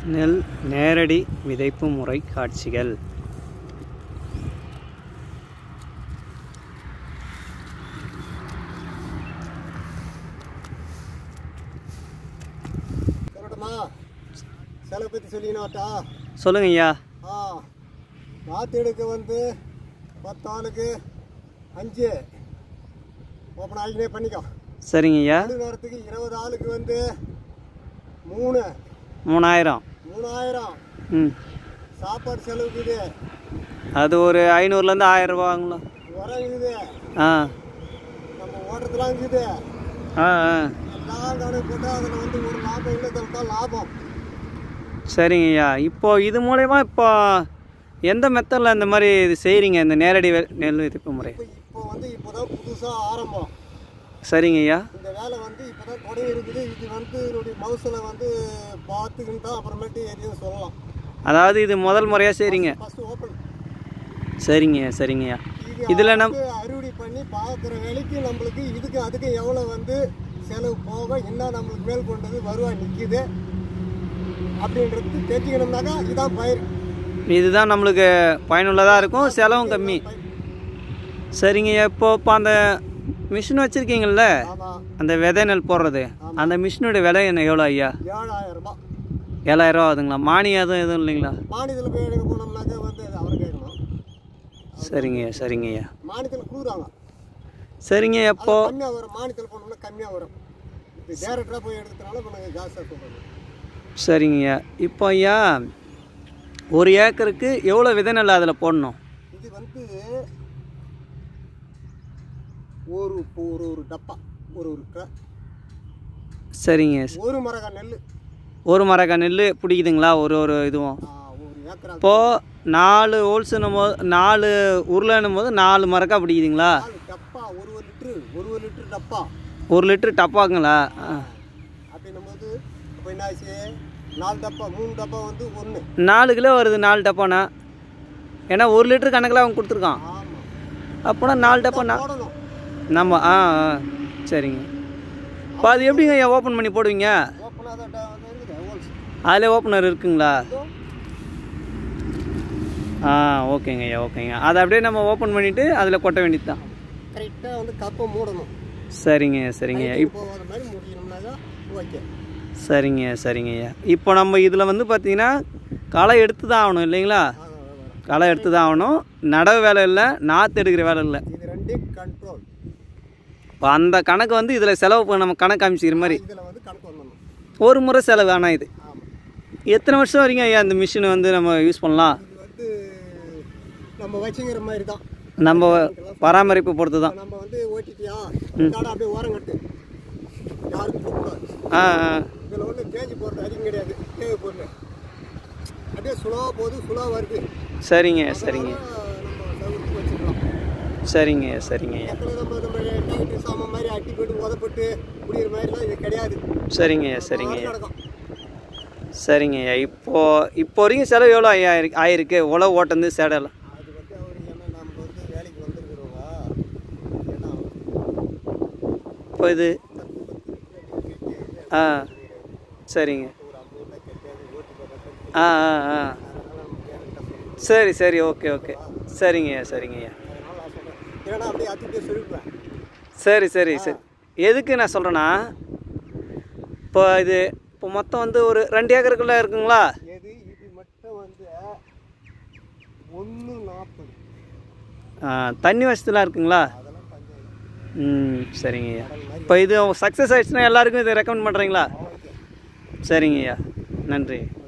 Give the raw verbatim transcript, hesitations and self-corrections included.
நெல் நேரடி விதைப்பு முறை காட்சிகள். செலவு பற்றி சொல்லிங்கனாட்டா சொல்லுங்க ஐயா. ஆ நாற்று எடுக்க வந்து பத்து ஆளுக்கு அஞ்சு ஓப்பன் ஆகினே பண்ணிக்கோ. சரிங்க ஐயா. நேரத்துக்கு இருபது ஆளுக்கு வந்து மூணு மூணாயிரம் மூணாயிரம் ம் சாப்பாடு செலவுக்கு இது அது ஒரு ஐநூறுலேருந்து ஆயிரம் ரூபாங்களா உரம் இருக்குது. ஆ நம்ம ஓட்டத்துலாம் இருக்குது. ஆ ஆ எல்லாம் கணக்கு போட்டால் அதில் வந்து ஒரு லாபம் இல்லை தான் லாபம். சரிங்க ஐயா. இப்போது இது மூலயமா இப்போ எந்த மெத்தடில் இந்த மாதிரி இது செய்கிறீங்க, இந்த நேரடி நெல் விதைப்பு முறை? இப்போ இப்போ வந்து இப்போ தான் புதுசாக ஆரம்பம். சரிங்க ஐயா. இந்த வேலை வந்து இப்போ தான் தொடங்கி இருக்குது. இது வந்து என்னுடைய மவுசில் வந்து பார்த்துக்கின்னு தான் அப்புறமேட்டு எதையும் சொல்லலாம். அதாவது இது முதல் முறையாக செய்கிறீங்க? First open. சரிங்க சரிங்கய்யா. இதில் நம் அறுவடை பண்ணி பார்க்குற வேலைக்கு நம்மளுக்கு இதுக்கு அதுக்கு எவ்வளோ வந்து செலவு போக என்ன நம்மளுக்கு மேல் கொண்டது வருவாய் நிற்கிது அப்படின்றது தெரிஞ்சுக்கணும்னாக்கா இதுதான் பயிர். இதுதான் நம்மளுக்கு பயனுள்ளதாக இருக்கும், செலவும் கம்மி. சரிங்கய்யா. இப்போ இப்போ அந்த மிஷின் வச்சுருக்கீங்கள்ல, அந்த விதை நெல் போடுறது, அந்த மிஷினுடைய விலை என்ன எவ்வளோ ஐயா? ஏழாயிரம் ரூபாய். ஏழாயிரம் ரூபா ஆகுதுங்களா? மானியம் எதுவும் எதுவும் இல்லைங்களா? மானியத்தில் போய் எடுக்க போனோம்னாக்கா வந்து அவரை கேட்கணும். சரிங்கய்யா சரிங்கய்யா. மானியத்தில் கொடுக்குறாங்க. சரிங்க. எப்போ கம்மியாக வரும், மானியத்தில் போனோம்னா கம்மியாக வரும். இப்போ டேரக்டராக போய் எடுக்கிறதுனால இப்போ நாங்கள் ஜாஸ்தியாக சொல்கிறோம். சரிங்கய்யா. இப்போ ஐயா ஒரு ஏக்கருக்கு எவ்வளோ விதை நெல் அதில் போடணும்? இது வந்து ஒரு ஒரு ஒரு டப்பா ஒரு ஒரு க சரிங்க. ஒரு மரக்கா நெல் ஒரு மரக்கா நெல் பிடிக்குதுங்களா ஒரு ஒரு இதுவும்? ஒரு ஏக்கரா. இப்போது நாலு ஹோல்ஸுன்னும் போது, நாலு உருளைன்னும் போது நாலு மரக்கா பிடிக்குதுங்களா? டப்பா ஒரு ஒரு லிட்ரு ஒரு ஒரு லிட்ரு டப்பா ஒரு லிட்ரு டப்பாங்களா? அப்படின்னும் போது இப்போ என்ன ஆச்சு, நாலு டப்பா மூணு டப்பா வந்து ஒன்று நாலு கிலோ வருது. நாலு டப்பானா ஏன்னா ஒரு லிட்டரு கணக்கில் அவங்க கொடுத்துருக்கான். ஆமாம். அப்போனா நாலு டப்பாண்ணா போடணும் நம்ம. ஆ ஆ சரிங்க. இப்போ அது எப்படிங்க ஐயா ஓப்பன் பண்ணி போடுவீங்க? ஓப்பனாக தான் வந்து இருக்குது ஹோல்ஸ். அதில் ஓப்பனர் இருக்குங்களா? ஆ ஓகேங்க ஐயா ஓகேங்க. அதை அப்படியே நம்ம ஓப்பன் பண்ணிவிட்டு அதில் கொட்ட வேண்டியது தான். கரெக்டாக வந்து கப்பை மூடணும். சரிங்க சரிங்க ஐயா. இப்போ வர மாதிரி முடியணும்னாக்கா ஓகே. சரிங்க சரிங்க ஐயா. இப்போ நம்ம இதில் வந்து பார்த்தீங்கன்னா களை எடுத்து தான் ஆகணும் இல்லைங்களா? களை எடுத்து தான் ஆகணும். நடவு வேலை இல்லை, நாற்று எடுக்கிற வேலை இல்லை. இது ரெண்டும் கண்ட்ரோல். இப்போ அந்த கணக்கு வந்து இதில் செலவு நம்ம கணக்கு அமைச்சிக்கிற மாதிரி இதில் வந்து கணக்கு வரணும். ஒரு முறை செலவு. ஆனால் இது ஆமாம். எத்தனை வருஷம் வரைக்கும் ஐயா இந்த மிஷினை வந்து நம்ம யூஸ் பண்ணலாம்? இது வந்து நம்ம வச்சுக்கிற மாதிரி தான், நம்ம பராமரிப்பு பொறுத்து தான். நம்ம வந்து ஓட்டிட்டியா காடை அப்படியே ஓரம் கட்டு, யாருக்கும் போகக்கூடாது. ஆ ஆ இதில் வந்து தேஞ்சி போடுறது அதிகம் கிடையாது. தேவை பொருள் அப்படியே சுலாவாக போகுது, சுலாவாக வருது. சரிங்க சரிங்க நம்ம சவுக்கு வச்சுக்கலாம். சரிங்க சரிங்க ஐயா. அப்புறம் நம்ம நம்ம டைட்டு சாமான் மாதிரி அட்டி போட்டு உதப்பட்டு முடிகிற மாதிரிலாம் இது கிடையாது. சரிங்க சரிங்க ஐயா நடக்கும். சரிங்க ஐயா. இப்போது இப்போ வரைக்கும் செலவு எவ்வளோ ஐயா இருக்கு ஆயிருக்கு உழவு ஓட்டந்து சேடலாம்? அது வந்து அவர் ஏன்னா நம்ம வந்து வேலைக்கு வந்துருக்குறோங்க. ஏன்னா இப்போ இது ஆ சரிங்க. ஆ ஆ ஆ சரி சரி ஓகே ஓகே சரிங்கய்யா சரிங்கய்யா. ஏன்னா அப்படியே அத்திட்டே சொல்லிவிடுவேன். சரி சரி சரி. எதுக்கு நான் சொல்கிறேன்னா, இப்போ இது இப்போ மொத்தம் வந்து ஒரு ரெண்டு ஏக்கருக்குள்ளே இருக்குங்களா? எது இது மட்டும் வந்து ஒன்று நாற்பது. தண்ணி வசதிலாம் இருக்குங்களா? அதெல்லாம் பஞ்சாயத்து. ம் சரிங்கய்யா. இப்போ இது சக்ஸஸ் ஆகிடுச்சுன்னா எல்லாருக்கும் இதை ரெக்கமெண்ட் பண்ணுறீங்களா? சரிங்கய்யா நன்றி.